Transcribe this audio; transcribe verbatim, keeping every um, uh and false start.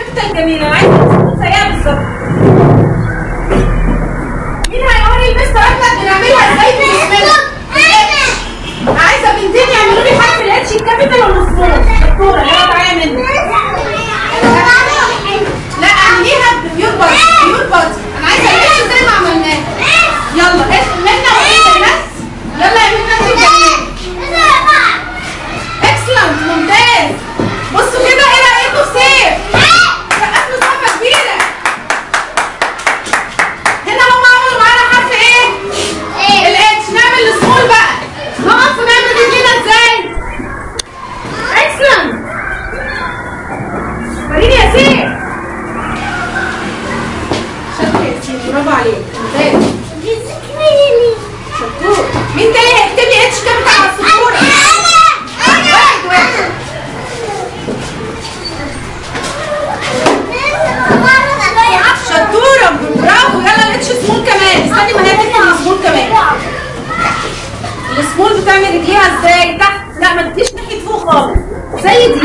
كابيتال جميله، انا عايزه تكون زيها بالظبط. مين هيقول لي المستر احمد بنعملها ازاي في جسمنا؟ عايزه بنتين يعملوا لي حرف الاتش الكابيتال والمسموم. دكتوره يلا تعالي مني. لا اعمليها ببيور بادي، بيور بادي. انا عايزه الاتش زي ما عملناه. يلا اسم منا وانت بس. يلا يا منا انت جميل. اكسلنت ممتاز. بصوا كده ايه رايكم في سيف؟ سقفوا سقفه كبيره. هنا هم عملوا معانا حرف ايه؟ الاتش. نعمل السمول بقى. نقف ونعمل رجلينا ازاي؟ اكسلنت. وريني يا سيف. شاطر يا سيف، برافو عليك، ممتاز. شطور. مين تاني هيكتب لي اتش كابيتال على السبوره؟ واحد واحد. شطوره برافو. يلا الاتش سمول كمان. استني ما هي تكتب السمول كمان. السمول بتعمل رجليها ازاي؟ تحت. لا ما تديش ناحيه فوق خالص، زي دي.